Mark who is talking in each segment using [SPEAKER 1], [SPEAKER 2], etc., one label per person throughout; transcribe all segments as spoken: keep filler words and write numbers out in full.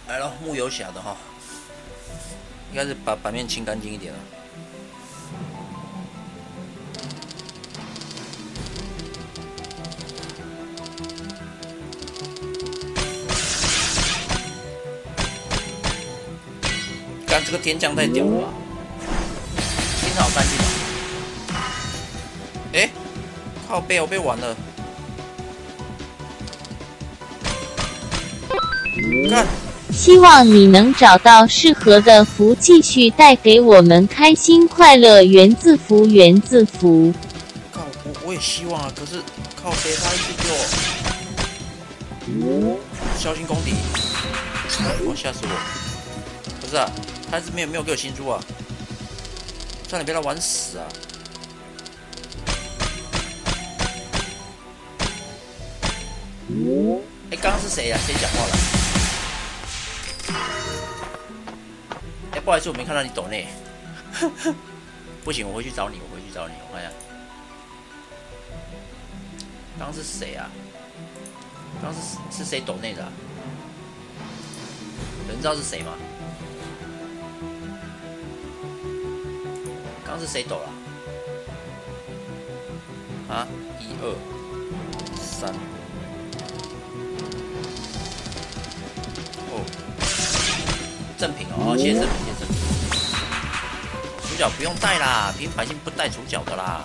[SPEAKER 1] 来了，木有侠的哈，应该是把版面清干净一点了。干这个天降太屌了吧！清好干净了。哎、欸，靠背我被玩了。看。
[SPEAKER 2] 希望你能找到适合的符，继续带给我们开心快乐。源自符，源自符。
[SPEAKER 1] 靠，我我也希望啊，可是靠背他一直给我小心公敌，我吓死我！不是啊，他是没有没有给我新珠啊，差点被他玩死啊！哎、欸，刚刚是谁呀、啊？谁讲话了？哎、欸，不好意思，我没看到你抖内。不行，我回去找你，我回去找你，我看一下。刚刚是谁啊？刚刚是是谁抖内的、啊？有人知道是谁吗？刚刚是谁抖了？啊，一二三。哦，正品哦，谢谢正品，谢谢正品。主角不用带啦，平百姓不带主角的啦。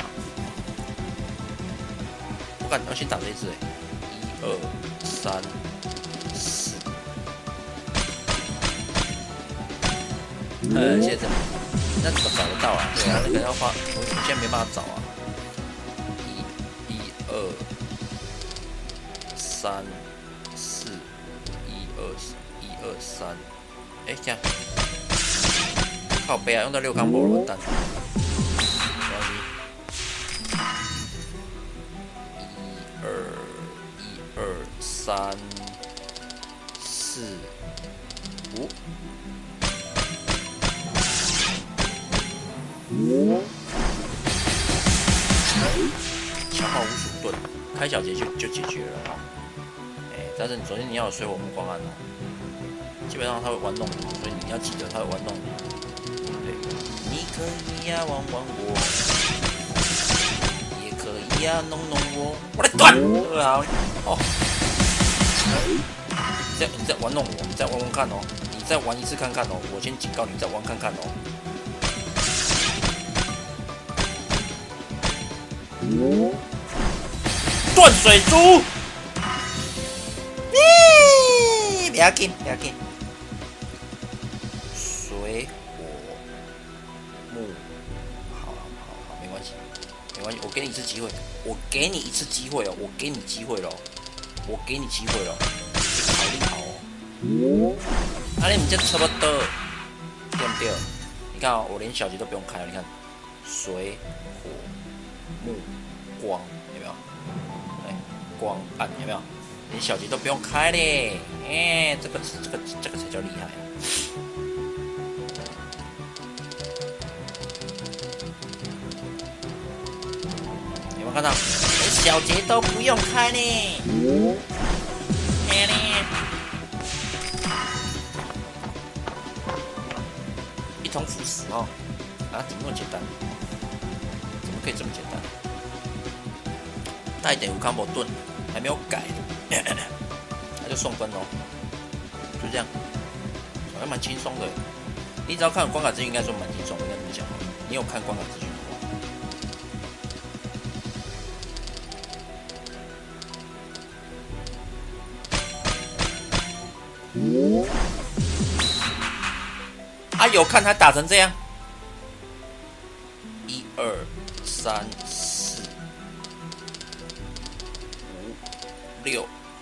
[SPEAKER 1] 我感觉要先打这一只哎，一二三四。呃，谢谢正品。那怎么找得到啊？对啊，那个要花，我我现在没办法找啊。一、一、二、三、四，一二、一二三，哎，这样，靠背啊，用到六康波了，完蛋。没关系。一二、一二三、四、五。强化无鼠盾，开小节就就解决了哈。哎、欸，但是首先你要有水火木光暗哦，基本上他会玩弄你，所以你要记得他会玩弄你。对，你可以呀、啊、玩玩我，也可以呀、啊、弄弄我，我来断，对啊，哦，你再你再玩弄我，你再玩玩看哦，你再玩一次看看哦，我先警告你再玩看看哦。断水珠，咦，不要紧，不要紧。水火木，好好好好，没关系，没关系，我给你一次机会，我给你一次机会哦，我给你机会了，我给你机会了，你考虑好哦。啊，你们这差不多，对不对？你看哦，我连小节都不用开了，你看，水火木光，有没有？哎，光暗有没有？连小节都不用开嘞，哎，这个这个这个才叫厉害、啊。有没有看到？连小节都不用开呢。哎呢，一通腐蚀哦，啊，怎么那么简单？怎么可以这么简单？带一点无康波盾，还没有改，那就送分喽，就这样，好像蛮轻松的。你只要看关卡资讯，应该说蛮轻松的，应该这么讲。你有看关卡资讯的话？啊，有看他打成这样，一二三四五六，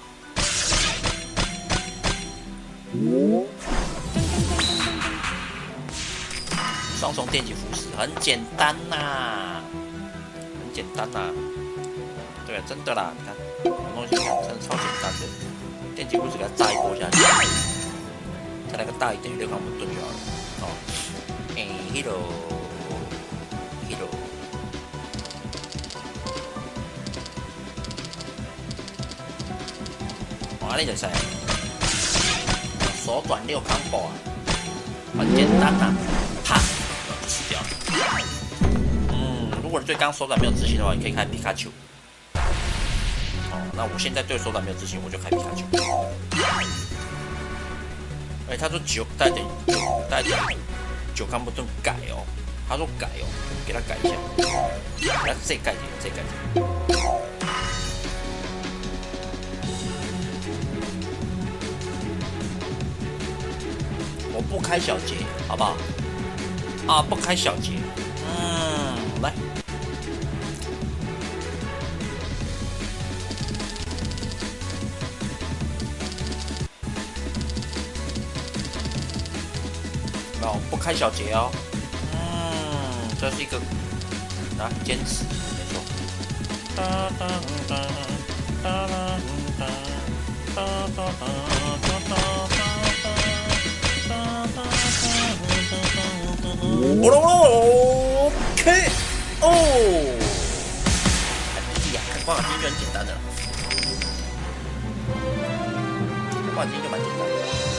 [SPEAKER 1] 双重电击腐蚀很简单呐、啊，很简单呐、啊，对，真的啦，你看，这种东西真的超简单的，电击腐蚀给它炸一波下去，再来个大一点的六康姆盾就好了，哦，哎 ，hello。安尼就使，所手转六 combo 啊，很简单啊，啪，就死掉了。嗯，如果你对刚刚手感没有自信的话，你可以开皮卡丘。哦，那我现在对手感没有自信，我就开皮卡丘。哎、欸，他说九带点九带点九 combo 盾改哦，他说改哦，给他改一下，给他再改点，再改点。我不开小节，好不好？啊，不开小节。嗯，来。哦，不开小节哦。嗯，这是一个啊，坚持，没错。哒哒哒哒哒哒哒哒哒哒哒。哦 ，K O， 很厉害，看光环机就很简单的了，看光环机就蛮简单的。